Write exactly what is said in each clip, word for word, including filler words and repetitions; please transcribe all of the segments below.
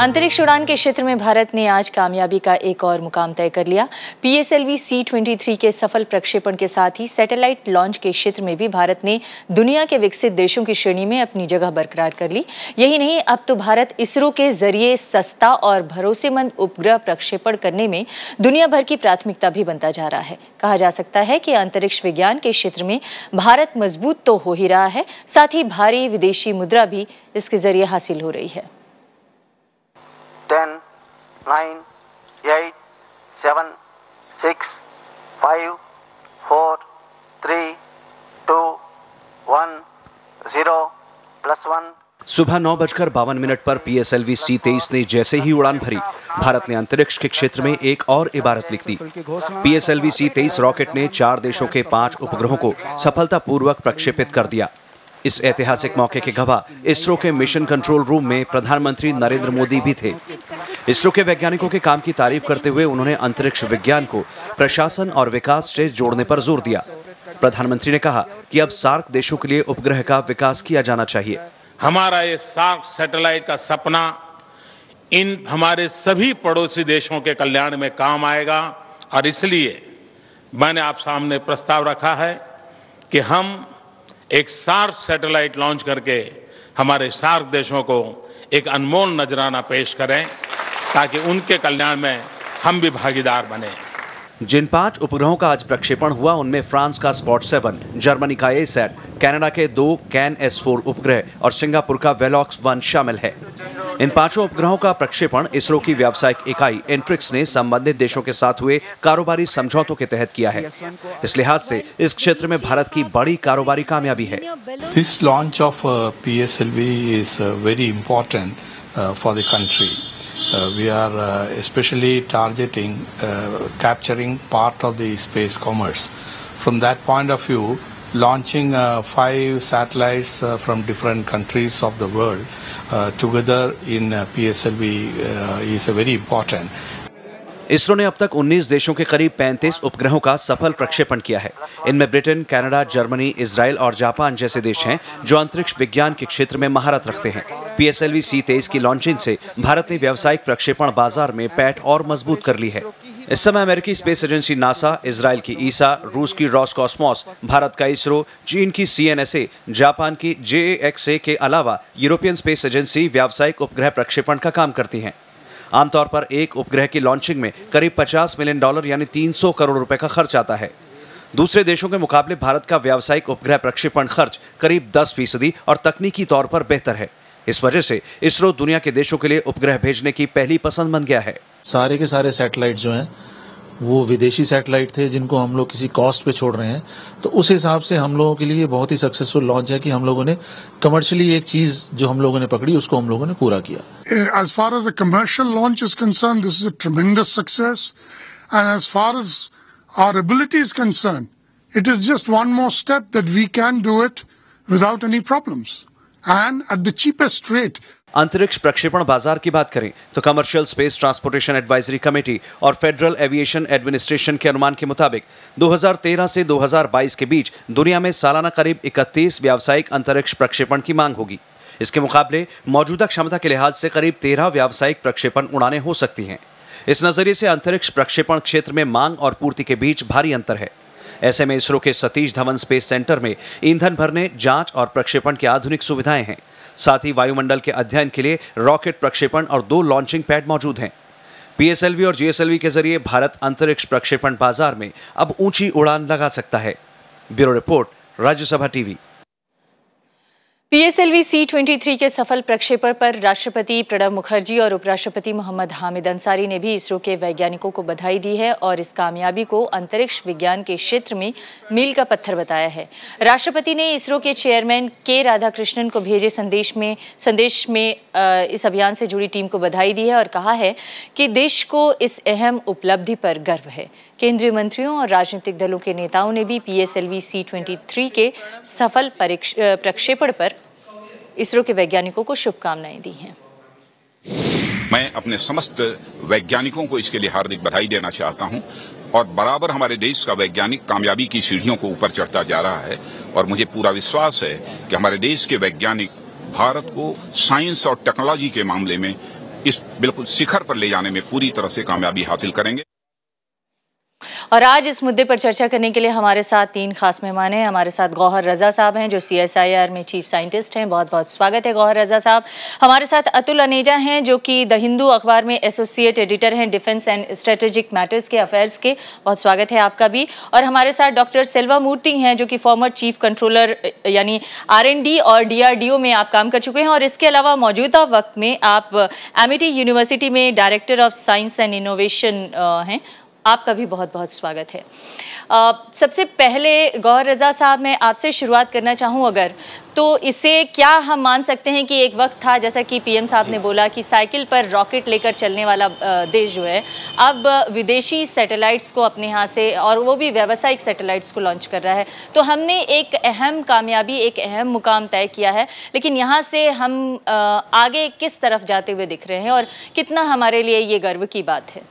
अंतरिक्ष उड़ान के क्षेत्र में भारत ने आज कामयाबी का एक और मुकाम तय कर लिया। P S L V C तेईस के सफल प्रक्षेपण के साथ ही सैटेलाइट लॉन्च के क्षेत्र में भी भारत ने दुनिया के विकसित देशों की श्रेणी में अपनी जगह बरकरार कर ली। यही नहीं, अब तो भारत इसरो के जरिए सस्ता और भरोसेमंद उपग्रह प्रक्षेपण करने में दुनिया भर की प्राथमिकता भी बनता जा रहा है। कहा जा सकता है कि अंतरिक्ष विज्ञान के क्षेत्र में भारत मजबूत तो हो ही रहा है, साथ ही भारी विदेशी मुद्रा भी इसके जरिए हासिल हो रही है। ten, nine, eight, seven, six, five, four, three, two, one, zero, plus one। सुबह नौ बजकर बावन मिनट पर P S L V C तेईस ने जैसे ही उड़ान भरी, भारत ने अंतरिक्ष के क्षेत्र में एक और इबारत लिख दी। P S L V C तेईस रॉकेट ने चार देशों के पांच उपग्रहों को सफलतापूर्वक प्रक्षेपित कर दिया। इस ऐतिहासिक मौके के गवाह इसरो के मिशन कंट्रोल रूम में प्रधानमंत्री नरेंद्र मोदी भी थे। इसरो के वैज्ञानिकों के काम की तारीफ करते हुए उन्होंने अंतरिक्ष विज्ञान को प्रशासन और विकास से जोड़ने पर जोर दिया। प्रधानमंत्री ने कहा कि अब सार्क देशों के लिए उपग्रह का विकास किया जाना चाहिए। हमारा ये सार्क सैटेलाइट का सपना इन हमारे सभी पड़ोसी देशों के कल्याण में काम आएगा और इसलिए मैंने आप सामने प्रस्ताव रखा है कि हम एक सार्क सैटेलाइट लॉन्च करके हमारे सार्क देशों को एक अनमोल नजराना पेश करें ताकि उनके कल्याण में हम भी भागीदार बने। जिन पांच उपग्रहों का आज प्रक्षेपण हुआ उनमें फ्रांस का स्पॉट सेवन, जर्मनी का ए सैट, कनाडा के दो कैन एस फोर उपग्रह और सिंगापुर का वेलॉक्स वन शामिल है। इन पांचों उपग्रहों का प्रक्षेपण इसरो की व्यावसायिक इकाई एंट्रिक्स ने संबंधित देशों के साथ हुए कारोबारी समझौतों के तहत किया है। इस लिहाज से इस क्षेत्र में भारत की बड़ी कारोबारी कामयाबी है। This launch of uh, P S L V is uh, very important uh, for the country. Uh, we are uh, especially targeting uh, capturing part of the space commerce. From that point of view, launching uh, five satellites uh, from different countries of the world uh, together in uh, P S L V uh, is uh, very important. ISRO ने अब तक उन्नीस देशों के करीब पैंतीस उपग्रहों का सफल प्रक्षेपण किया है। इनमें ब्रिटेन, कनाडा, जर्मनी, इजराइल और जापान जैसे देश हैं जो अंतरिक्ष विज्ञान के क्षेत्र में महारत रखते हैं। P S L V C तेईस की लॉन्चिंग से भारत ने व्यावसायिक प्रक्षेपण बाजार में पैठ और मजबूत कर ली है। इस समय अमेरिकी स्पेस एजेंसी नासा, इजराइल की ईसा, रूस की रॉसकॉस्मोस, भारत का इसरो, चीन की C N S A, Japan की जे ए एक्स ए के अलावा यूरोपियन स्पेस एजेंसी व्यावसायिक उपग्रह प्रक्षेपण का काम करती हैं। आमतौर पर एक उपग्रह की लॉन्चिंग में करीब पचास मिलियन डॉलर यानी तीन सौ करोड़ रुपए का खर्च आता है। दूसरे देशों के मुकाबले भारत का व्यावसायिक उपग्रह प्रक्षेपण खर्च करीब दस फीसदी और तकनीकी तौर पर बेहतर है। इस वजह से इसरो दुनिया के देशों के लिए उपग्रह भेजने की पहली पसंद बन गया है। सारे के सारे सैटेलाइट जो हैं वो विदेशी सैटेलाइट थे जिनको हम लोग किसी कॉस्ट पे छोड़ रहे हैं, तो उस हिसाब से हम लोगों के लिए बहुत ही सक्सेसफुल लॉन्च है कि हम लोगों ने कमर्शियली एक चीज जो हम लोगों ने पकड़ी उसको हम लोगों ने पूरा किया। As far as the commercial launch is concerned, this is a tremendous success, and as far as our ability is concerned, it is just one more step that we can do it without any problems and at the cheapest rate. अंतरिक्ष प्रक्षेपण बाजार की बात करें तो commercial space transportation advisory committee और federal aviation administration के अनुमान के मुताबिक दो हज़ार तेरह से दो हज़ार बाईस के बीच दुनिया में सालाना करीब इकतीस व्यावसायिक अंतरिक्ष प्रक्षेपण की मांग होगी। इसके मुकाबले मौजूदा क्षमता के लिहाज से करीब तेरह व्यावसायिक प्रक्षेपण उड़ानें हो सकती हैं। इस नजरिए से अंतरिक्ष प्रक्षेपण क्षेत्र में मांग और पूर्ति के बीच भारी अंतर है। ऐसे में इसरो के सतीश धवन स्पेस सेंटर में ईंधन भरने, जांच और प्रक्षेपण की आधुनिक सुविधाएं हैं। साथ ही वायुमंडल के अध्ययन के लिए रॉकेट प्रक्षेपण और दो लॉन्चिंग पैड मौजूद हैं। पी एस एल वी और जी एस एल वी के जरिए भारत अंतरिक्ष प्रक्षेपण बाजार में अब ऊंची उड़ान लगा सकता है। Bureau report, Rajya Sabha TV. P S L V C तेईस के सफल प्रक्षेपण पर राष्ट्रपति प्रणब मुखर्जी और उपराष्ट्रपति मोहम्मद हामिद अंसारी ने भी इसरो के वैज्ञानिकों को बधाई दी है और इस कामयाबी को अंतरिक्ष विज्ञान के क्षेत्र में मील का पत्थर बताया है। राष्ट्रपति ने इसरो के चेयरमैन के राधाकृष्णन को भेजे संदेश में संदेश में इस अभियान से जुड़ी टीम को बधाई दी है और कहा है कि देश को इस अहम उपलब्धि पर गर्व है। केंद्रीय मंत्रियों और राजनीतिक दलों के नेताओं ने भी P S L V C तेईस के सफल प्रक्षेपण पर इसरो के वैज्ञानिकों को शुभकामनाएं दी हैं। मैं अपने समस्त वैज्ञानिकों को इसके लिए हार्दिक बधाई देना चाहता हूं और बराबर हमारे देश का वैज्ञानिक कामयाबी की सीढ़ियों को ऊपर चढ़ता जा रहा है और मुझे पूरा विश्वास है कि हमारे देश के वैज्ञानिक भारत को साइंस और टेक्नोलॉजी के मामले में इस बिल्कुल शिखर पर ले जाने में पूरी तरह से कामयाबी हासिल करेंगे। और आज इस मुद्दे पर चर्चा करने के लिए हमारे साथ तीन खास मेहमान हैं। हमारे साथ गौहर रजा साहब हैं जो सी एस आई आर में चीफ साइंटिस्ट हैं, बहुत बहुत स्वागत है गौहर रजा साहब। हमारे साथ अतुल अनेजा हैं जो कि द हिंदू अखबार में एसोसिएट एडिटर हैं डिफेंस एंड स्ट्रेटेजिक मैटर्स के अफेयर्स के, बहुत स्वागत है आपका भी। और हमारे साथ डॉक्टर सेल्वामूर्ति हैं जो कि फॉर्मर चीफ कंट्रोलर यानी आर एन डी और डी आर डी ओ में आप काम कर चुके हैं और इसके अलावा मौजूदा वक्त में आप एमिटी यूनिवर्सिटी में director of science and innovation हैं। आपका भी बहुत बहुत स्वागत है। आ, सबसे पहले गौहर रजा साहब मैं आपसे शुरुआत करना चाहूँ अगर, तो इसे क्या हम मान सकते हैं कि एक वक्त था जैसा कि पीएम साहब ने बोला कि साइकिल पर रॉकेट लेकर चलने वाला देश जो है अब विदेशी सैटेलाइट्स को अपने यहाँ से, और वो भी व्यावसायिक सैटेलाइट्स को लॉन्च कर रहा है। तो हमने एक अहम कामयाबी, एक अहम मुकाम तय किया है, लेकिन यहाँ से हम आगे किस तरफ जाते हुए दिख रहे हैं और कितना हमारे लिए ये गर्व की बात है?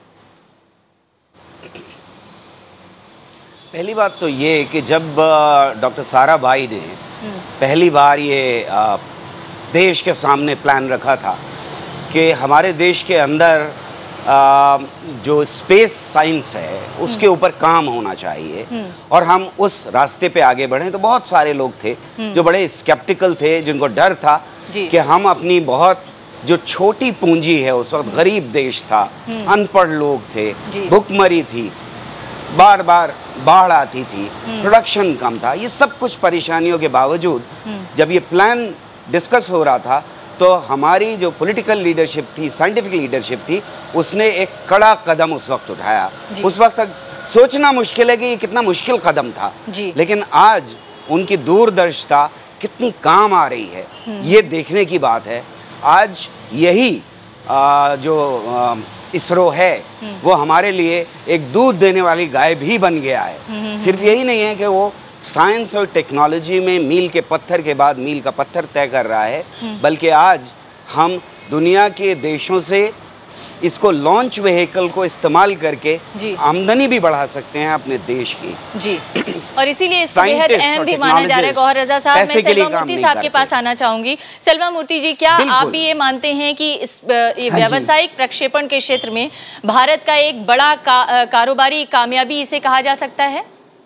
पहली बात तो ये कि जब डॉक्टर साराभाई ने पहली बार ये देश के सामने प्लान रखा था कि हमारे देश के अंदर जो स्पेस साइंस है उसके ऊपर काम होना चाहिए और हम उस रास्ते पे आगे बढ़े, तो बहुत सारे लोग थे जो बड़े स्केप्टिकल थे, जिनको डर था कि हम अपनी बहुत जो छोटी पूंजी है, उस वक्त गरीब देश था, अनपढ़ लोग थे, भुखमरी थी, बार बार बाढ़ आती थी, प्रोडक्शन कम था, ये सब कुछ परेशानियों के बावजूद जब ये प्लान डिस्कस हो रहा था तो हमारी जो पॉलिटिकल लीडरशिप थी, साइंटिफिक लीडरशिप थी, उसने एक कड़ा कदम उस वक्त उठाया। उस वक्त तक सोचना मुश्किल है कि ये कितना मुश्किल कदम था, लेकिन आज उनकी दूरदर्शिता कितनी काम आ रही है ये देखने की बात है। आज यही आ, जो आ, इसरो है वो हमारे लिए एक दूध देने वाली गाय भी बन गया है। सिर्फ यही नहीं है कि वो साइंस और टेक्नोलॉजी में मील के पत्थर के बाद मील का पत्थर तय कर रहा है, बल्कि आज हम दुनिया के देशों से इसको लॉन्च व्हीकल को इस्तेमाल करके आमदनी भी बढ़ा सकते हैं अपने देश की जी। और इसीलिए इसको बेहद अहम भी माना जा रहा है। गौहर रजा साहब, मैं सेल्वामूर्ति साहब के पास आना चाहूंगी। सेल्वामूर्ति जी, क्या आप भी ये मानते हैं कि इस व्यावसायिक प्रक्षेपण के क्षेत्र में भारत का एक बड़ा का, कारोबारी कामयाबी इसे कहा जा सकता है?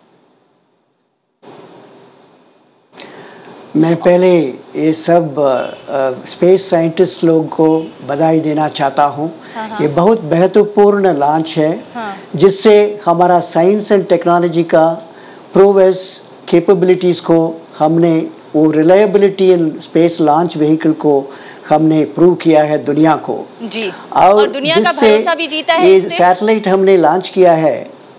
मैं पहले ये सब स्पेस साइंटिस्ट लोगों को बधाई देना चाहता हूँ। ये बहुत महत्वपूर्ण लॉन्च है जिससे हमारा साइंस एंड टेक्नोलॉजी का प्रोग्रेस कैपेबिलिटीज को हमने, वो reliability in space launch vehicle को हमने प्रूव किया है दुनिया को जी। और, और दुनिया का भरोसा भी जीता है। ये सैटेलाइट हमने लॉन्च किया है,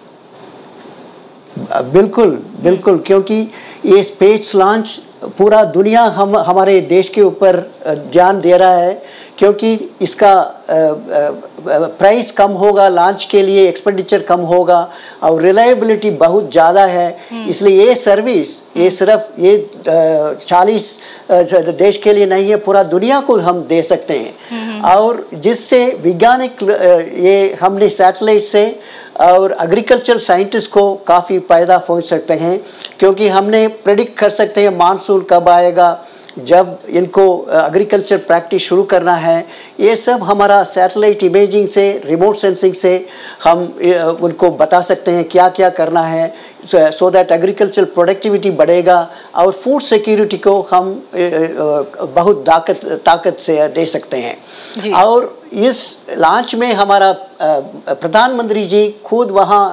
बिल्कुल बिल्कुल, क्योंकि ये स्पेस लॉन्च पूरा दुनिया हम हमारे देश के ऊपर ध्यान दे रहा है, क्योंकि इसका प्राइस कम होगा, लॉन्च के लिए एक्सपेंडिचर कम होगा और रिलायबिलिटी बहुत ज़्यादा है। इसलिए ये सर्विस ये सिर्फ ये चालीस देश के लिए नहीं है, पूरा दुनिया को हम दे सकते हैं। और जिससे वैज्ञानिक ये हमने सैटेलाइट से और एग्रीकल्चर साइंटिस्ट को काफ़ी फायदा पहुंच सकते हैं, क्योंकि हमने प्रेडिक्ट कर सकते हैं मानसून कब आएगा, जब इनको एग्रीकल्चर प्रैक्टिस शुरू करना है। ये सब हमारा सैटेलाइट इमेजिंग से, रिमोट सेंसिंग से हम उनको बता सकते हैं क्या क्या करना है, सो दैट एग्रीकल्चर प्रोडक्टिविटी बढ़ेगा और फूड सिक्योरिटी को हम बहुत ताकत ताकत से दे सकते हैं। और इस लॉन्च में हमारा प्रधानमंत्री जी खुद वहाँ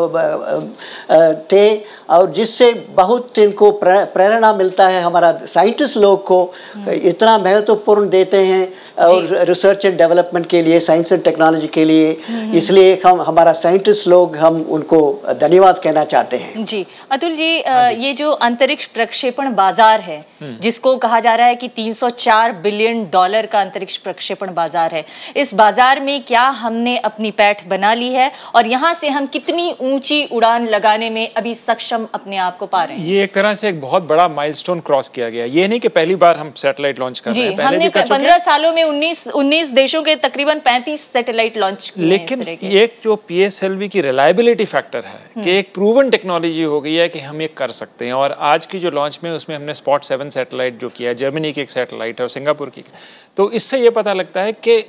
थे और जिससे बहुत इनको प्रेरणा मिलता है, हमारा साइंटिस्ट लोग को इतना महत्वपूर्ण देते हैं और रिसर्च एंड डेवलपमेंट के लिए, साइंस एंड टेक्नोलॉजी के लिए। इसलिए हम हमारा साइंटिस्ट लोग हम उनको धन्यवाद कहना चाहते हैं जी। अतुल जी, ये जो अंतरिक्ष प्रक्षेपण बाजार है जिसको कहा जा रहा है कि तीन सौ चार बिलियन डॉलर का अंतरिक्ष प्रक्षेपण बाजार है, इस बाजार में क्या हमने अपनी पैठ बना ली है और यहाँ से हम कितनी ऊंची उड़ान लगाने में अभी सक्षम अपने आप को पा रहे हैं? ये एक तरह से एक बहुत बड़ा माइलस्टोन क्रॉस किया गया। ये नहीं कि पहली बार हम सैटेलाइट लॉन्च कर रहे हैं, पहले हमने पंद्रह सालों में उन्नीस उन्नीस देशों के तकरीबन पैंतीस सैटेलाइट लॉन्च किए। लेकिन एक जो पी एस एल वी की रिलायबिलिटी फैक्टर है कि एक प्रूवन टेक्नोलॉजी हो गई है कि हम ये कर सकते हैं। और आज की जो लॉन्च में उसमें हमने स्पॉट सेवन सैटेलाइट जो किया है, जर्मनी की एक सैटेलाइट है और सिंगापुर की, तो इससे ये पता लगता है कि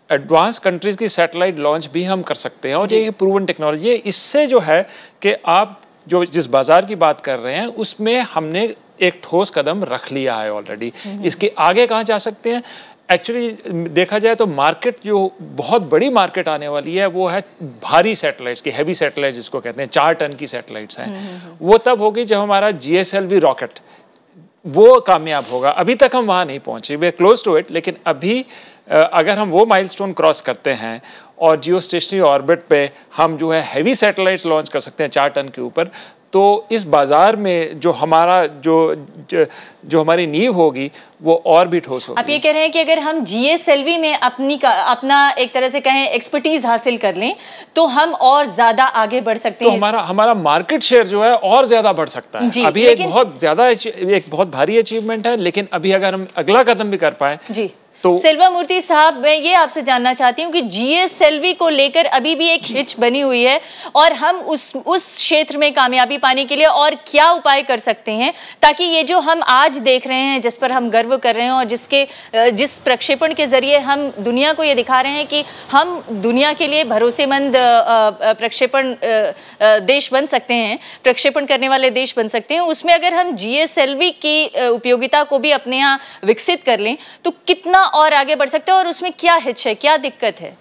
एडवांस कंट्रीज की सैटेलाइट लॉन्च भी हम कर सकते हैं और ये प्रूवन टेक्नोलॉजी है। इससे जो है कि आप जो जिस बाजार की बात कर रहे हैं उसमें हमने एक ठोस कदम रख लिया है ऑलरेडी। इसके आगे कहाँ जा सकते हैं? एक्चुअली देखा जाए तो मार्केट जो बहुत बड़ी मार्केट आने वाली है वो है भारी सैटेलाइट्स की, हैवी सैटेलाइट जिसको कहते हैं, चार टन की सैटेलाइट्स हैं। वो तब होगी जब हमारा G S L V rocket वो कामयाब होगा। अभी तक हम वहाँ नहीं पहुँचे, वे क्लोज टू इट, लेकिन अभी अगर हम वो माइलस्टोन क्रॉस करते हैं और जियो स्टेशनरी ऑर्बिट पे हम जो है हैवी सैटेलाइट्स लॉन्च कर सकते हैं चार टन के ऊपर, तो इस बाजार में जो हमारा जो जो, जो हमारी नींव होगी वो और भी ठोस होगी। आप ये कह रहे हैं कि अगर हम जी एस एल वी में अपनी का, अपना एक तरह से कहें एक्सपर्टीज हासिल कर लें तो हम और ज्यादा आगे बढ़ सकते तो हैं। हमारा हमारा मार्केट शेयर जो है और ज्यादा बढ़ सकता है। अभी एक बहुत ज्यादा एक बहुत भारी अचीवमेंट है, लेकिन अभी अगर हम अगला कदम भी कर पाए जी। तो सेल्वामूर्ति साहब, मैं ये आपसे जानना चाहती हूँ कि जी एस एल वी को लेकर अभी भी एक हिच बनी हुई है और हम उस उस क्षेत्र में कामयाबी पाने के लिए और क्या उपाय कर सकते हैं ताकि ये जो हम आज देख रहे हैं, जिस पर हम गर्व कर रहे हैं और जिसके जिस प्रक्षेपण के जरिए हम दुनिया को ये दिखा रहे हैं कि हम दुनिया के लिए भरोसेमंद प्रक्षेपण देश बन सकते हैं, प्रक्षेपण करने वाले देश बन सकते हैं, उसमें अगर हम जी एस एल वी की उपयोगिता को भी अपने यहाँ विकसित कर लें तो कितना और आगे बढ़ सकते हैं और उसमें क्या हिच है, क्या दिक्कत है?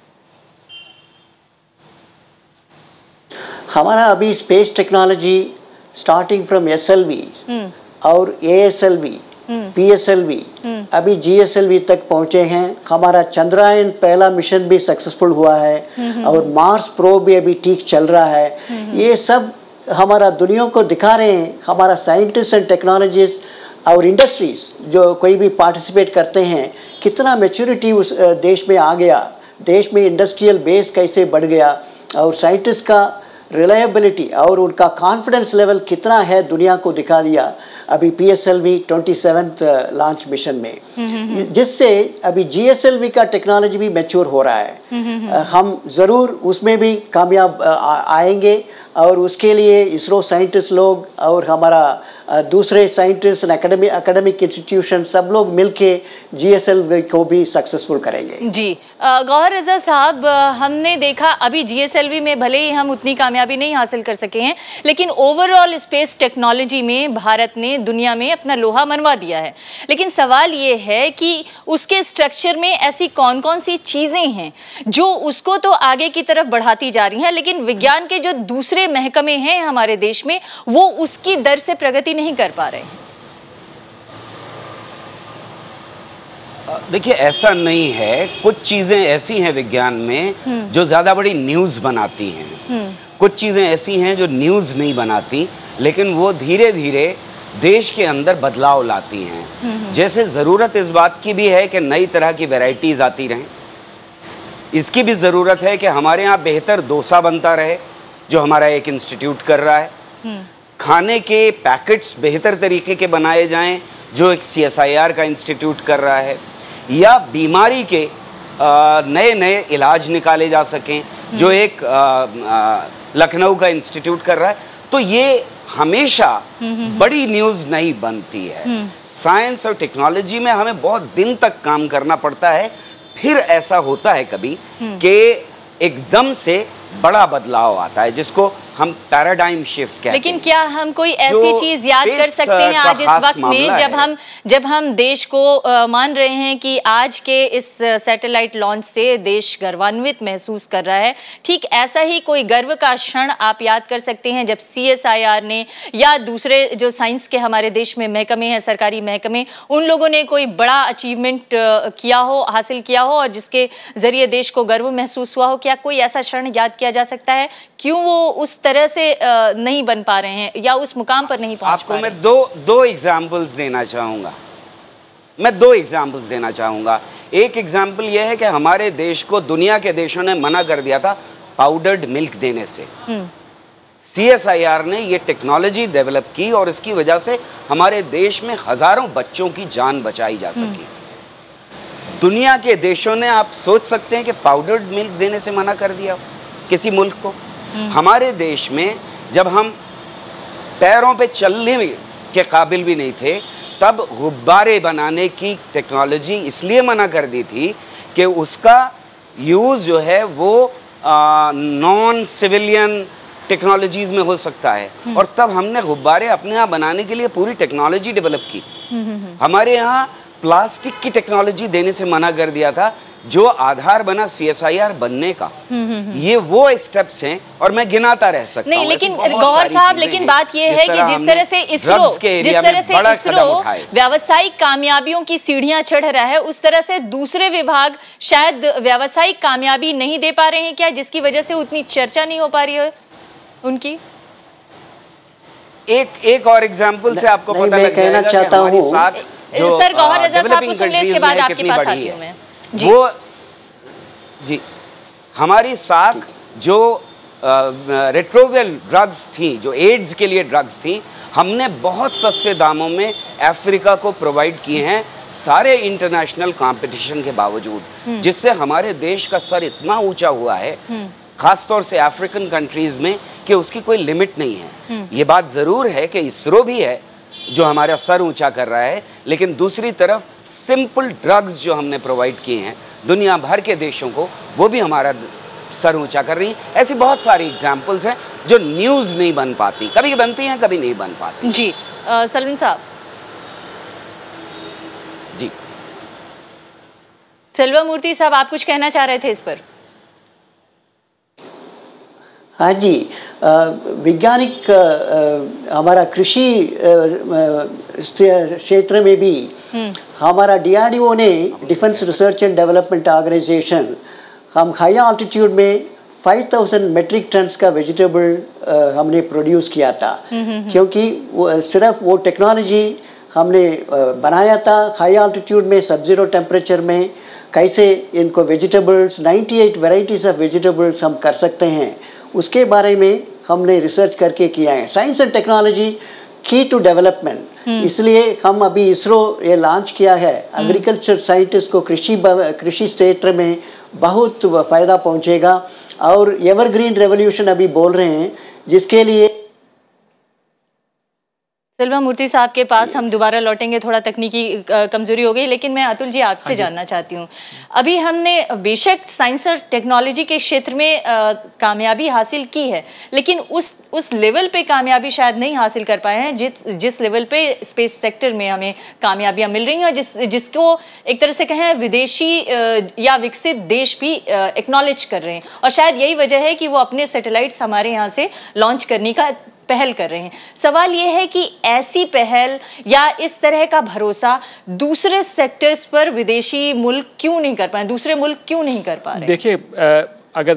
हमारा अभी space technology starting from S L V और A S L V, P S L V, अभी जी एस एल वी तक पहुंचे हैं। हमारा चंद्रयान पहला मिशन भी सक्सेसफुल हुआ है और मार्स प्रोब भी अभी ठीक चल रहा है। ये सब हमारा दुनिया को दिखा रहे हैं। हमारा साइंटिस्ट एंड टेक्नोलॉजिस्ट और इंडस्ट्रीज जो कोई भी पार्टिसिपेट करते हैं, कितना मैच्योरिटी उस देश में आ गया, देश में इंडस्ट्रियल बेस कैसे बढ़ गया और साइंटिस्ट का रिलायबिलिटी और उनका कॉन्फिडेंस लेवल कितना है दुनिया को दिखा दिया अभी P S L V twenty seventh launch mission में, जिससे अभी जी एस एल वी का टेक्नोलॉजी भी मैच्योर हो रहा है। हम जरूर उसमें भी कामयाब आएंगे और उसके लिए इसरो साइंटिस्ट लोग और हमारा दूसरे साइंटिस्ट एकेडमी एकेडमिक इंस्टीट्यूशन सब लोग मिलके जी एस एल वी को भी सक्सेसफुल करेंगे। जी गौहर रजा साहब, हमने देखा अभी जी एस एल वी में भले ही हम उतनी कामयाबी नहीं हासिल कर सके हैं, लेकिन ओवरऑल स्पेस टेक्नोलॉजी में भारत ने दुनिया में अपना लोहा मनवा दिया है। लेकिन सवाल ये है कि उसके स्ट्रक्चर में ऐसी कौन कौन सी चीजें हैं जो उसको तो आगे की तरफ बढ़ाती जा रही हैं, लेकिन विज्ञान के जो दूसरे महकमे हैं हमारे देश में वो उसकी दर से प्रगति नहीं कर पा रहे हैं। देखिए, ऐसा नहीं है, कुछ चीजें ऐसी हैं विज्ञान में जो ज्यादा बड़ी न्यूज बनाती हैं, कुछ चीजें ऐसी हैं जो न्यूज नहीं बनाती लेकिन वो धीरे धीरे देश के अंदर बदलाव लाती हैं। जैसे जरूरत इस बात की भी है कि नई तरह की वैरायटीज आती रहें, इसकी भी जरूरत है कि हमारे यहाँ बेहतर डोसा बनता रहे जो हमारा एक इंस्टीट्यूट कर रहा है, खाने के पैकेट्स बेहतर तरीके के बनाए जाएं जो एक सी एस आई आर का इंस्टीट्यूट कर रहा है, या बीमारी के नए नए इलाज निकाले जा सकें जो एक लखनऊ का इंस्टीट्यूट कर रहा है। तो ये हमेशा बड़ी न्यूज नहीं बनती है। साइंस और टेक्नोलॉजी में हमें बहुत दिन तक काम करना पड़ता है, फिर ऐसा होता है कभी कि एकदम से बड़ा बदलाव आता है जिसको हम पैराडाइम शिफ्ट कहते हैं। लेकिन क्या हम कोई ऐसी चीज याद कर सकते हैं आज इस वक्त में जब हम जब हम देश को आ, मान रहे हैं कि आज के इस सैटेलाइट लॉन्च से देश गर्वान्वित महसूस कर रहा है, ठीक ऐसा ही कोई गर्व का क्षण आप याद कर सकते हैं जब सी एस आई आर ने या दूसरे जो साइंस के हमारे देश में महकमे हैं, सरकारी महकमे, उन लोगों ने कोई बड़ा अचीवमेंट किया हो, हासिल किया हो और जिसके जरिए देश को गर्व महसूस हुआ हो? क्या कोई ऐसा क्षण याद किया जा सकता है? क्यों वो उस तरह से नहीं बन पा रहे हैं या उस मुकाम पर नहीं पहुंच पा रहे हैं? आपको मैं दो दो एग्जांपल्स देना चाहूंगा मैं दो एग्जांपल्स देना चाहूंगा एक एग्जांपल यह है कि हमारे देश को दुनिया के देशों ने मना कर दिया था पाउडर्ड मिल्क देने से। सी एस आई आर ने यह टेक्नोलॉजी डेवलप की और इसकी वजह से हमारे देश में हजारों बच्चों की जान बचाई जा सकी। दुनिया के देशों ने, आप सोच सकते हैं कि पाउडर्ड मिल्क देने से मना कर दिया किसी मुल्क को। हमारे देश में जब हम पैरों पे चलने के काबिल भी नहीं थे तब गुब्बारे बनाने की टेक्नोलॉजी इसलिए मना कर दी थी कि उसका यूज जो है वो नॉन सिविलियन टेक्नोलॉजीज में हो सकता है। और तब हमने गुब्बारे अपने यहाँ बनाने के लिए पूरी टेक्नोलॉजी डेवलप की। हमारे यहाँ प्लास्टिक की टेक्नोलॉजी देने से मना कर दिया था, जो आधार बना सी एस आई आर बनने का। ये वो स्टेप्स हैं और मैं गिनाता रह सकता नहीं, लेकिन गौहर साहब, लेकिन बात ये है कि जिस तरह से इसरो जिस तरह से इसरो व्यावसायिक कामयाबियों की सीढ़ियां चढ़ रहा है, उस तरह से दूसरे विभाग शायद व्यावसायिक कामयाबी नहीं दे पा रहे हैं क्या, जिसकी वजह से उतनी चर्चा नहीं हो पा रही है उनकी? एक एक और एग्जाम्पल से आपको पता लग कहना चाहता हूँ सर। गौहर रजा साहब को सुन ले, इसके बाद आपके पास आती हूँ मैं। जी। वो जी हमारी साख जो रेट्रोवियल ड्रग्स थी, जो एड्स के लिए ड्रग्स थी, हमने बहुत सस्ते दामों में अफ्रीका को प्रोवाइड किए हैं, सारे इंटरनेशनल कंपटीशन के बावजूद, जिससे हमारे देश का सर इतना ऊंचा हुआ है, खासतौर से अफ्रीकन कंट्रीज में, कि उसकी कोई लिमिट नहीं है। ये बात जरूर है कि इसरो भी है जो हमारा सर ऊंचा कर रहा है, लेकिन दूसरी तरफ सिंपल ड्रग्स जो हमने प्रोवाइड किए हैं दुनिया भर के देशों को, वो भी हमारा सर ऊंचा कर रही हैं। ऐसी बहुत सारी एग्जाम्पल्स हैं जो न्यूज नहीं बन पाती, कभी बनती हैं कभी नहीं बन पाती। जी सलमान साहब। जी सेल्वामूर्ति साहब, आप कुछ कहना चाह रहे थे इस पर? हाँ जी, वैज्ञानिक हमारा कृषि क्षेत्र में भी हमारा डी आर डी ओ ने, defence research and development organisation, हम हाई ऑल्टीट्यूड में पाँच हज़ार मेट्रिक टन्स का वेजिटेबल हमने प्रोड्यूस किया था, क्योंकि वो सिर्फ वो टेक्नोलॉजी हमने बनाया था हाई ऑल्टीट्यूड में, सब जीरो टेम्परेचर में कैसे इनको वेजिटेबल्स अट्ठानवे वेराइटीज ऑफ वेजिटेबल्स हम कर सकते हैं, उसके बारे में हमने रिसर्च करके किया है। साइंस एंड टेक्नोलॉजी की टू डेवलपमेंट, इसलिए हम अभी इसरो ये लॉन्च किया है। एग्रीकल्चर साइंटिस्ट को कृषि कृषि क्षेत्र में बहुत फायदा पहुंचेगा, और एवरग्रीन रेवोल्यूशन अभी बोल रहे हैं, जिसके लिए सेल्वामूर्ति साहब के पास हम दोबारा लौटेंगे, थोड़ा तकनीकी कमजोरी हो गई, लेकिन मैं अतुल जी आपसे जानना चाहती हूँ, अभी हमने बेशक साइंस और टेक्नोलॉजी के क्षेत्र में आ, कामयाबी हासिल की है, लेकिन उस उस लेवल पे कामयाबी शायद नहीं हासिल कर पाए हैं जिस जिस लेवल पे स्पेस सेक्टर में हमें कामयाबियाँ मिल रही हैं, और जिस जिसको एक तरह से कहें विदेशी या विकसित देश भी एक्नॉलेज कर रहे हैं, और शायद यही वजह है कि वो अपने सैटेलाइट्स हमारे यहाँ से लॉन्च करने का पहल कर रहे हैं। सवाल यह है कि ऐसी पहल या इस तरह का भरोसा दूसरे सेक्टर्स पर विदेशी मुल्क क्यों नहीं कर पाए, दूसरे मुल्क क्यों नहीं कर पा रहे? देखिए, अगर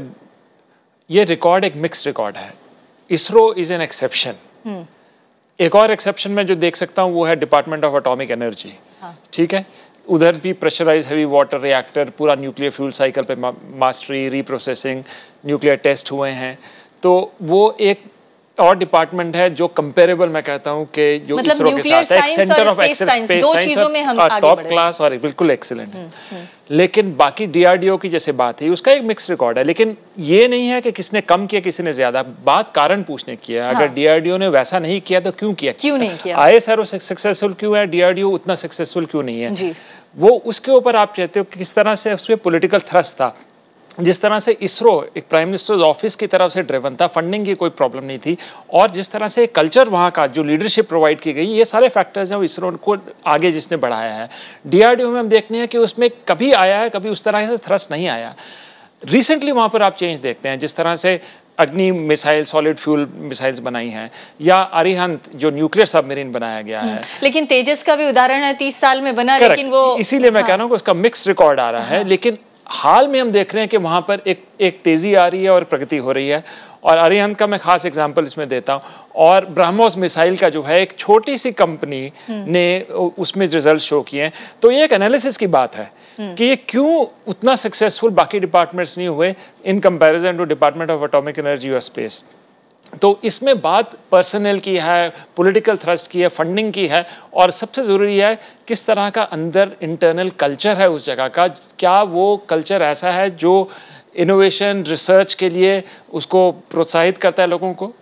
ये रिकॉर्ड एक मिक्स रिकॉर्ड है, इसरो इज एन एक्सेप्शन। एक और एक्सेप्शन में जो देख सकता हूँ वो है डिपार्टमेंट ऑफ एटॉमिक एनर्जी। ठीक है, उधर भी प्रेशराइज हैवी वाटर रिएक्टर, पूरा न्यूक्लियर फ्यूल साइकिल पे मास्टरी, रीप्रोसेसिंग, न्यूक्लियर टेस्ट हुए हैं, तो वो एक और डिपार्टमेंट है जो कंपेरेबल मैं कहता हूँ कि जो मतलब इसरो के साथ है, एक सेंटर ऑफ एक्सेलेंस, स्पेस दो चीजों में हम आगे टॉप बढ़े, क्लास और बिल्कुल एक्सीलेंट है। लेकिन बाकी डी आर डी ओ की जैसे बात है, उसका एक मिक्स रिकॉर्ड है, लेकिन ये नहीं है कि किसने कम किया किसी ने ज्यादा, बात कारण पूछने की है। अगर डी आर डी ओ ने वैसा नहीं किया तो क्यों किया, क्यों नहीं किया, I S R O successful क्यों है, डी आर डी ओ उतना सक्सेसफुल क्यों नहीं है जी। वो उसके ऊपर आप चाहते हो कि किस तरह से उसमें पॉलिटिकल थ्रस्ट था, जिस तरह से इसरो एक प्राइम मिनिस्टर्स ऑफिस की तरफ से ड्रिवन था, फंडिंग की कोई प्रॉब्लम नहीं थी, और जिस तरह से कल्चर वहाँ का जो लीडरशिप प्रोवाइड की गई, ये सारे फैक्टर्स हैं वो इसरो को आगे जिसने बढ़ाया है। डी आर डी ओ में हम देखते हैं कि उसमें कभी आया है, कभी उस तरह से थ्रस्ट नहीं आया। रिसेंटली वहाँ पर आप चेंज देखते हैं, जिस तरह से अग्नि मिसाइल, सॉलिड फ्यूल मिसाइल्स बनाई हैं, या अरिहंत जो न्यूक्लियर सबमरीन बनाया गया है। लेकिन तेजस का भी उदाहरण है, तीस साल में बना, लेकिन वो इसीलिए मैं कह रहा हूँ कि उसका मिक्स रिकॉर्ड आ रहा है। लेकिन हाल में हम देख रहे हैं कि वहाँ पर एक एक तेज़ी आ रही है और प्रगति हो रही है, और अरिहंत का मैं खास एग्जांपल इसमें देता हूँ, और ब्रह्मोस मिसाइल का जो है एक छोटी सी कंपनी ने उसमें रिजल्ट शो किए हैं। तो ये एक एनालिसिस की बात है कि ये क्यों उतना सक्सेसफुल बाकी डिपार्टमेंट्स नहीं हुए in comparison to department of atomic energy और स्पेस। तो इसमें बात पर्सनल की है, पॉलिटिकल थ्रस्ट की है, फंडिंग की है, और सबसे ज़रूरी है किस तरह का अंदर इंटरनल कल्चर है उस जगह का। क्या वो कल्चर ऐसा है जो इनोवेशन, रिसर्च के लिए उसको प्रोत्साहित करता है लोगों को।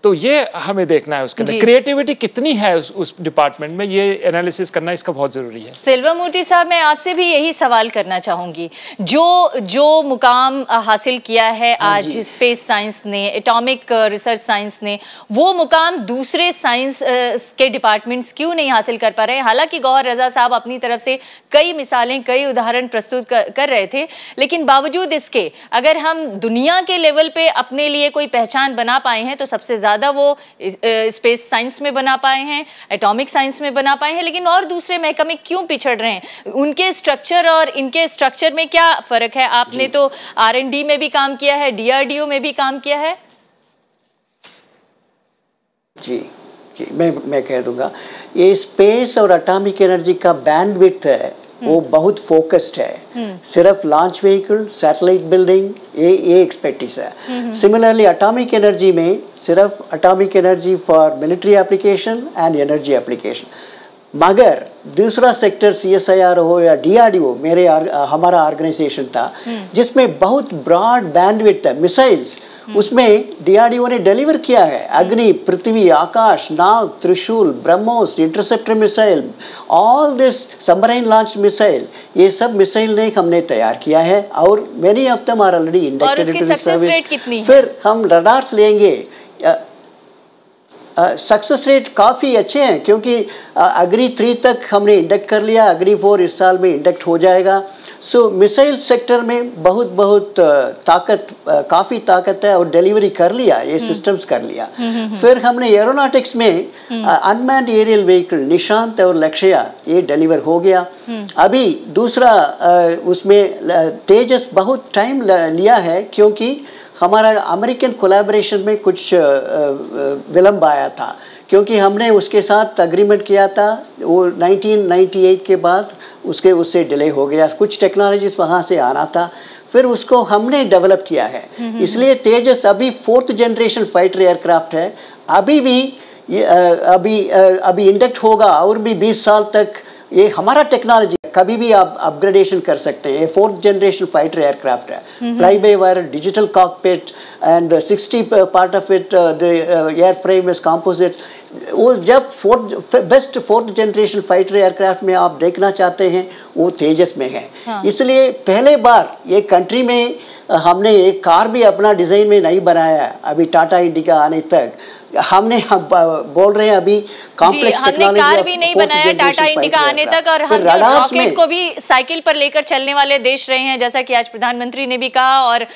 तो ये हमें देखना है उसके अंदर क्रिएटिविटी कितनी है उस, उस डिपार्टमेंट में, ये एनालिसिस करना इसका बहुत जरूरी है। सेल्वामूर्ति साहब, मैं आपसे भी यही सवाल करना चाहूंगी, जो जो मुकाम हासिल किया है आज स्पेस साइंस ने, एटॉमिक रिसर्च साइंस ने, वो मुकाम दूसरे साइंस के डिपार्टमेंट्स क्यों नहीं हासिल कर पा रहे हैं? हालांकि गौहर रजा साहब अपनी तरफ से कई मिसालें, कई उदाहरण प्रस्तुत कर, कर रहे थे, लेकिन बावजूद इसके अगर हम दुनिया के लेवल पे अपने लिए कोई पहचान बना पाए हैं तो सबसे ज्यादा वो स्पेस साइंस में बना पाए हैं, एटॉमिक साइंस में बना पाए हैं, लेकिन और दूसरे महकमे क्यों पिछड़ रहे हैं? उनके स्ट्रक्चर और इनके स्ट्रक्चर में क्या फर्क है? आपने तो आर एंड डी में भी काम किया है, डी आर डी ओ में भी काम किया है। जी जी मैं मैं कह दूंगा, ये स्पेस और एटॉमिक एनर्जी का बैंडविड्थ है वो बहुत फोकस्ड है। सिर्फ लॉन्च व्हीकल, सैटेलाइट बिल्डिंग, ये ये एक्सपर्टीज है। सिमिलरली एटॉमिक एनर्जी में सिर्फ atomic energy for military application and energy application, मगर दूसरा sector C S I R हो या डी आर डी ओ, मेरे हमारा ऑर्गेनाइजेशन था जिसमें बहुत ब्रॉड बैंडविड्थ है। मिसाइल्स उसमें डी आर डी ओ ने डिलीवर किया है, Agni, Prithvi, Akash, Nag, Trishul, BrahMos, interceptor missile, all this submarine launch missile, ये सब मिसाइल ने हमने तैयार किया है और many of them are already inducted into the service. फिर हम रडार्स लेंगे, सक्सेस uh, रेट काफ़ी अच्छे हैं क्योंकि अग्नि थ्री तक हमने इंडक्ट कर लिया, अग्नि फोर इस साल में इंडक्ट हो जाएगा। सो मिसाइल सेक्टर में बहुत बहुत ताकत, काफ़ी ताकत है और डिलीवरी कर लिया, ये सिस्टम्स कर लिया। फिर हमने एरोनॉटिक्स में अनमैन्ड एरियल व्हीकल निशांत और लक्ष्या ये डिलीवर हो गया। अभी दूसरा उसमें तेजस बहुत टाइम लिया है क्योंकि हमारा अमेरिकन कोलैबोरेशन में कुछ विलंब आया था क्योंकि हमने उसके साथ अग्रीमेंट किया था, वो नाइनटीन नाइंटी एट के बाद उसके उससे डिले हो गया, कुछ टेक्नोलॉजीज वहाँ से आना था, फिर उसको हमने डेवलप किया है। इसलिए तेजस अभी फोर्थ जनरेशन फाइटर एयरक्राफ्ट है, अभी भी अभी अभी इंडक्ट होगा और भी बीस साल तक ये हमारा टेक्नोलॉजी कभी भी आप अपग्रेडेशन कर सकते हैं। ये फोर्थ जनरेशन फाइटर एयरक्राफ्ट है, fly by wire, digital cockpit and sixty part of it the air frame is composite. वो जब fourth best fourth generation fighter aircraft में आप देखना चाहते हैं वो तेजस में है। हाँ। इसलिए पहले बार ये कंट्री में हमने एक कार भी अपना डिजाइन में नहीं बनाया अभी टाटा इंडिका आने तक। हमने हम बोल रहे हैं अभी कॉम्प्लेक्स हमने कार भी नहीं बनाया टाटा इंडिका आने तक, और हम रॉकेट को भी साइकिल पर लेकर चलने वाले देश रहे हैं, जैसा कि आज प्रधानमंत्री ने भी कहा। और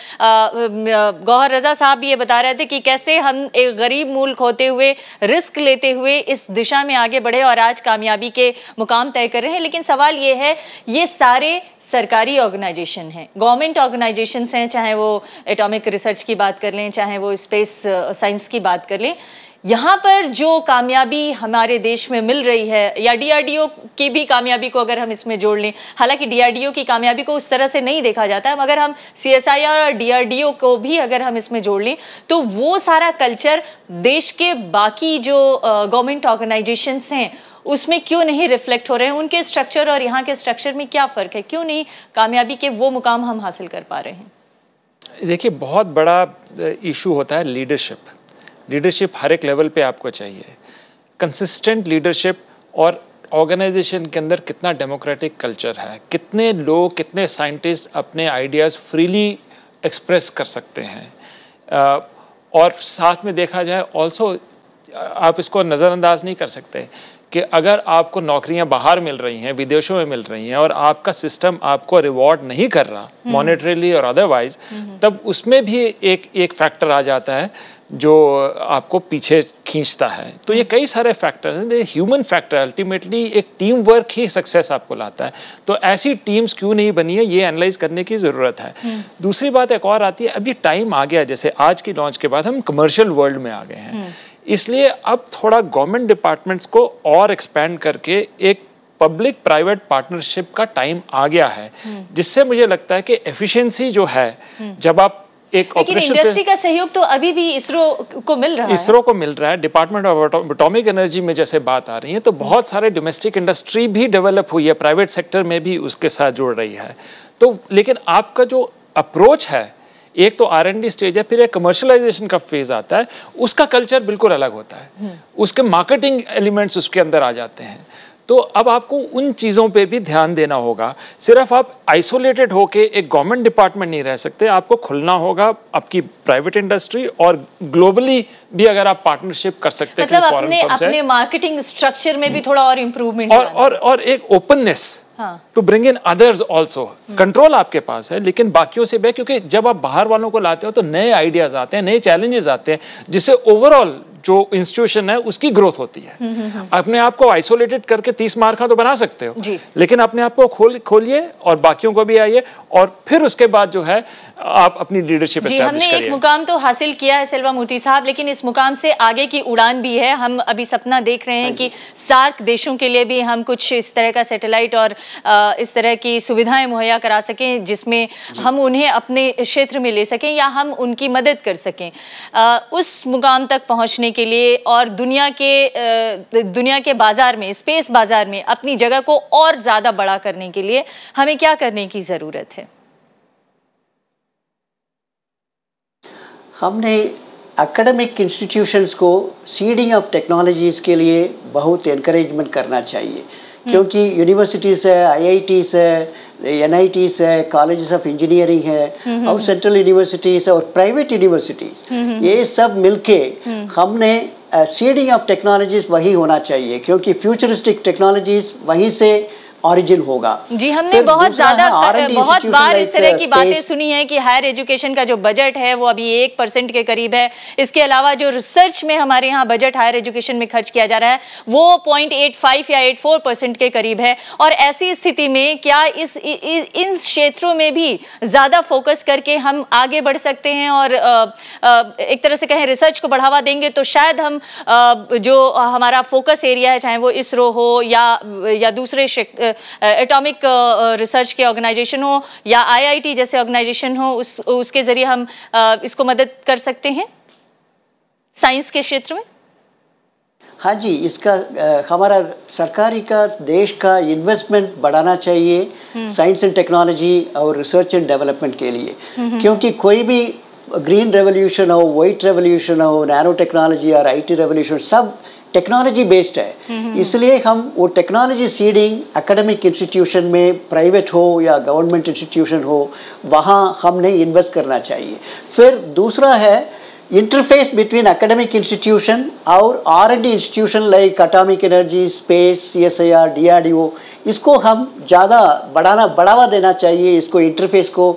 गौहर रजा साहब भी ये बता रहे थे कि कैसे हम एक गरीब मुल्क होते हुए, रिस्क लेते हुए इस दिशा में आगे बढ़े और आज कामयाबी के मुकाम तय कर रहे हैं। लेकिन सवाल ये है, ये सारे सरकारी ऑर्गेनाइजेशन हैं, गवर्नमेंट ऑर्गेनाइजेशंस हैं, चाहे वो एटॉमिक रिसर्च की बात कर लें, चाहे वो स्पेस साइंस की बात कर लें, यहाँ पर जो कामयाबी हमारे देश में मिल रही है, या डी आर डी ओ की भी कामयाबी को अगर हम इसमें जोड़ लें, हालांकि डी आर डी ओ की कामयाबी को उस तरह से नहीं देखा जाता है, मगर हम सी एस आई आर और डी आर डी ओ को भी अगर हम इसमें जोड़ लें तो वो सारा कल्चर देश के बाकी जो गवर्नमेंट ऑर्गेनाइजेशंस हैं उसमें क्यों नहीं रिफ्लेक्ट हो रहे हैं? उनके स्ट्रक्चर और यहाँ के स्ट्रक्चर में क्या फ़र्क है? क्यों नहीं कामयाबी के वो मुकाम हम हासिल कर पा रहे हैं? देखिए, बहुत बड़ा इशू होता है लीडरशिप। लीडरशिप हर एक लेवल पे आपको चाहिए, कंसिस्टेंट लीडरशिप, और ऑर्गेनाइजेशन के अंदर कितना डेमोक्रेटिक कल्चर है, कितने लोग, कितने साइंटिस्ट अपने आइडियाज़ फ्रीली एक्सप्रेस कर सकते हैं। और साथ में देखा जाए ऑल्सो, आप इसको नज़रअंदाज नहीं कर सकते कि अगर आपको नौकरियां बाहर मिल रही हैं, विदेशों में मिल रही हैं, और आपका सिस्टम आपको रिवॉर्ड नहीं कर रहा मॉनेटरीली और अदरवाइज, तब उसमें भी एक एक फैक्टर आ जाता है जो आपको पीछे खींचता है। तो ये कई सारे फैक्टर हैं, ह्यूमन फैक्टर, अल्टीमेटली एक टीम वर्क ही सक्सेस आपको लाता है। तो ऐसी टीम्स क्यों नहीं बनी है, ये एनालाइज करने की ज़रूरत है। दूसरी बात एक और आती है, अभी टाइम आ गया, जैसे आज की लॉन्च के बाद हम कमर्शियल वर्ल्ड में आ गए हैं, इसलिए अब थोड़ा गवर्नमेंट डिपार्टमेंट्स को और एक्सपैंड करके एक पब्लिक प्राइवेट पार्टनरशिप का टाइम आ गया है, जिससे मुझे लगता है कि एफिशिएंसी जो है, जब आप एक ऑपरेशन, इंडस्ट्री का सहयोग तो अभी भी इसरो को मिल रहा है, इसरो को मिल रहा है, डिपार्टमेंट ऑफ एटॉमिक एनर्जी में जैसे बात आ रही है, तो बहुत सारे डोमेस्टिक इंडस्ट्री भी डेवलप हुई है, प्राइवेट सेक्टर में भी उसके साथ जुड़ रही है। तो लेकिन आपका जो अप्रोच है एक तो आर एंड डी स्टेज है, फिर एक कमर्शलाइजेशन का फेज आता है, उसका कल्चर बिल्कुल अलग होता है, उसके मार्केटिंग एलिमेंट्स उसके अंदर आ जाते हैं। तो अब आपको उन चीज़ों पे भी ध्यान देना होगा। सिर्फ आप आइसोलेटेड होके एक गवर्नमेंट डिपार्टमेंट नहीं रह सकते, आपको खुलना होगा आपकी प्राइवेट इंडस्ट्री, और ग्लोबली भी अगर आप पार्टनरशिप कर सकते हैं, मतलब अपने अपने मार्केटिंग स्ट्रक्चर में भी थोड़ा और इम्प्रूवमेंट, और और और एक openness to bring in others also. Control आपके पास है लेकिन बाकियों से भी, क्योंकि जब आप बाहर वालों को लाते हो तो नए आइडियाज आते हैं, नए चैलेंजेस आते हैं, जिससे ओवरऑल जो इंस्टीट्यूशन है उसकी ग्रोथ होती है। अपने आप को आइसोलेटेड करके तीस मार्का तो बना सकते हो, लेकिन अपने आप को खोल खोलिए और बाकियों को भी आइए, और फिर उसके बाद जो है आप अपनी लीडरशिप एस्टैब्लिश करिए। हमने एक मुकाम तो हासिल किया है सेल्वामूर्ति साहब, लेकिन इस मुकाम से आगे की उड़ान भी है। हम अभी सपना देख रहे हैं कि सार्क देशों के लिए भी हम कुछ इस तरह का सैटेलाइट और इस तरह की सुविधाएं मुहैया करा सकें, जिसमें हम उन्हें अपने क्षेत्र में ले सकें या हम उनकी मदद कर सकें। उस मुकाम तक पहुंचने के लिए और दुनिया के दुनिया के बाजार में, स्पेस बाजार में अपनी जगह को और ज्यादा बड़ा करने के लिए हमें क्या करने की जरूरत है? हमने एकेडमिक इंस्टीट्यूशंस को सीडिंग ऑफ टेक्नोलॉजीज के लिए बहुत एनकरेजमेंट करना चाहिए, क्योंकि यूनिवर्सिटीज है, आईआईटीज है, एनआईटीज है, कॉलेजेस ऑफ इंजीनियरिंग है, और सेंट्रल यूनिवर्सिटीज और प्राइवेट यूनिवर्सिटीज, ये सब मिलके हमने सीडिंग ऑफ टेक्नोलॉजीज वही होना चाहिए, क्योंकि फ्यूचरिस्टिक टेक्नोलॉजीज वहीं से ऑरिजिन होगा। जी, हमने बहुत ज्यादा बहुत बार इस तरह की बातें सुनी है कि हायर एजुकेशन का जो बजट है वो अभी एक परसेंट के करीब है। इसके अलावा जो रिसर्च में हमारे यहाँ बजट हायर एजुकेशन में खर्च किया जा रहा है वो पॉइंट एट फाइव या एट फोर परसेंट के करीब है। और ऐसी स्थिति में क्या इस इन क्षेत्रों में भी ज्यादा फोकस करके हम आगे बढ़ सकते हैं और एक तरह से कहें रिसर्च को बढ़ावा देंगे, तो शायद हम जो हमारा फोकस एरिया है, चाहे वो इसरो हो या या दूसरे एटॉमिक रिसर्च के ऑर्गेनाइजेशन हो या आईआईटी जैसे ऑर्गेनाइजेशन हो, उस उसके जरिए हम आ, इसको मदद कर सकते हैं साइंस के क्षेत्र में। हाँ जी, इसका आ, हमारा सरकारी का देश का इन्वेस्टमेंट बढ़ाना चाहिए साइंस एंड टेक्नोलॉजी और रिसर्च एंड डेवलपमेंट के लिए, क्योंकि कोई भी ग्रीन रेवोल्यूशन हो, वाइट रेवोल्यूशन हो, नैनो टेक्नोलॉजी और आईटी रेवोल्यूशन सब टेक्नोलॉजी बेस्ड है। इसलिए हम वो टेक्नोलॉजी सीडिंग एकेडमिक इंस्टीट्यूशन में, प्राइवेट हो या गवर्नमेंट इंस्टीट्यूशन हो, वहाँ हमने इन्वेस्ट करना चाहिए। फिर दूसरा है इंटरफेस बिटवीन एकेडमिक इंस्टीट्यूशन और R and D institution like atomic energy, space, CSIR, DRDO, इसको हम ज़्यादा बढ़ाना बढ़ावा देना चाहिए, इसको इंटरफेस को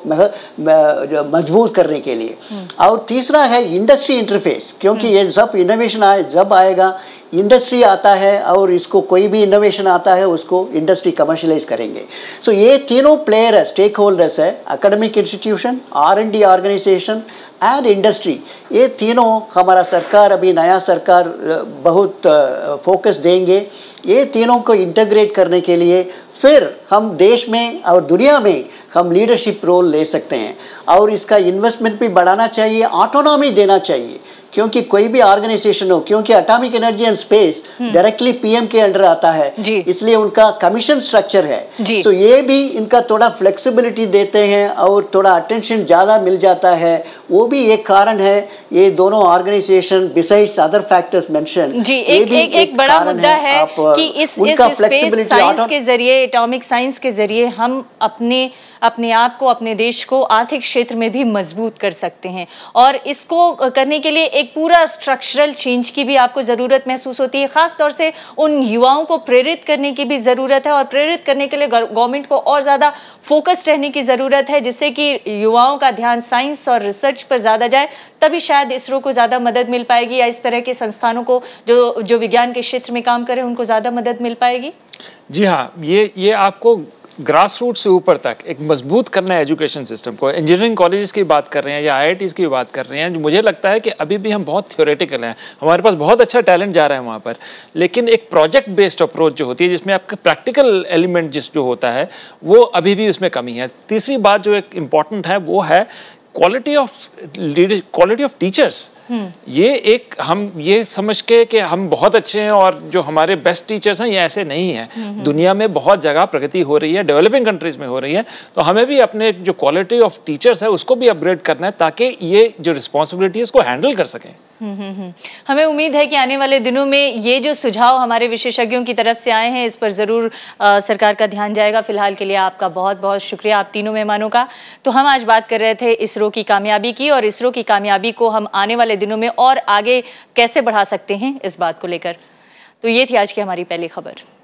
मजबूत करने के लिए। और तीसरा है इंडस्ट्री इंटरफेस, क्योंकि ये सब इनोवेशन आए जब आएगा, इंडस्ट्री आता है और इसको कोई भी इनोवेशन आता है उसको इंडस्ट्री कमर्शियलाइज करेंगे। सो so, ये तीनों प्लेयर है, स्टेक होल्डर्स है, academic institution, R and D organisation and industry. ये तीनों हमारा सरकार, अभी नया सरकार बहुत फोकस देंगे ये तीनों को इंटीग्रेट करने के लिए। फिर हम देश में और दुनिया में हम लीडरशिप रोल ले सकते हैं और इसका इन्वेस्टमेंट भी बढ़ाना चाहिए, ऑटोनॉमी देना चाहिए, क्योंकि कोई भी ऑर्गेनाइजेशन हो, क्योंकि atomic energy and space directly PM के अंडर आता है, इसलिए उनका कमीशन स्ट्रक्चर है, तो ये भी इनका थोड़ा फ्लेक्सिबिलिटी देते हैं और थोड़ा अटेंशन ज्यादा मिल जाता है, वो भी एक कारण है। ये दोनों organisation besides other factors mention, जी एक एक, एक बड़ा मुद्दा है, है कि इस इस स्पेस साइंस के जरिए, एटॉमिक साइंस के जरिए हम अपने अपने आप को, अपने देश को आर्थिक क्षेत्र में भी मजबूत कर सकते हैं। और इसको करने के लिए एक पूरा स्ट्रक्चरल चेंज की भी आपको ज़रूरत महसूस होती है, ख़ास तौर से उन युवाओं को प्रेरित करने की भी ज़रूरत है और प्रेरित करने के लिए गवर्नमेंट को और ज़्यादा फोकस रहने की ज़रूरत है, जिससे कि युवाओं का ध्यान साइंस और रिसर्च पर ज़्यादा जाए, तभी शायद इसरो को ज़्यादा मदद मिल पाएगी या इस तरह के संस्थानों को जो जो विज्ञान के क्षेत्र में काम करें उनको ज़्यादा मदद मिल पाएगी। जी हाँ, ये ये आपको ग्रास रूट से ऊपर तक एक मजबूत करना है एजुकेशन सिस्टम को। इंजीनियरिंग कॉलेजेस की बात कर रहे हैं या आईआईटीज़ की बात कर रहे हैं, मुझे लगता है कि अभी भी हम बहुत थ्योरेटिकल हैं, हमारे पास बहुत अच्छा टैलेंट जा रहा है वहाँ पर, लेकिन एक प्रोजेक्ट बेस्ड अप्रोच जो होती है जिसमें आपका प्रैक्टिकल एलिमेंट जिस जो होता है वो अभी भी उसमें कमी है। तीसरी बात जो एक इम्पॉर्टेंट है वो है quality of quality of teachers, ये एक हम ये समझ के कि हम बहुत अच्छे हैं और जो हमारे बेस्ट टीचर्स हैं, ये ऐसे नहीं है। दुनिया में बहुत जगह प्रगति हो रही है, डेवलपिंग कंट्रीज में हो रही है, तो हमें भी अपने जो क्वालिटी ऑफ टीचर्स है उसको भी अपग्रेड करना है ताकि ये जो रिस्पॉन्सिबिलिटी है इसको हैंडल कर सकें। हमें उम्मीद है कि आने वाले दिनों में ये जो सुझाव हमारे विशेषज्ञों की तरफ से आए हैं इस पर ज़रूर सरकार का ध्यान जाएगा। फिलहाल के लिए आपका बहुत बहुत शुक्रिया, आप तीनों मेहमानों का। तो हम आज बात कर रहे थे इसरो की कामयाबी की, और इसरो की कामयाबी को हम आने वाले दिनों में और आगे कैसे बढ़ा सकते हैं इस बात को लेकर। तो ये थी आज की हमारी पहली खबर।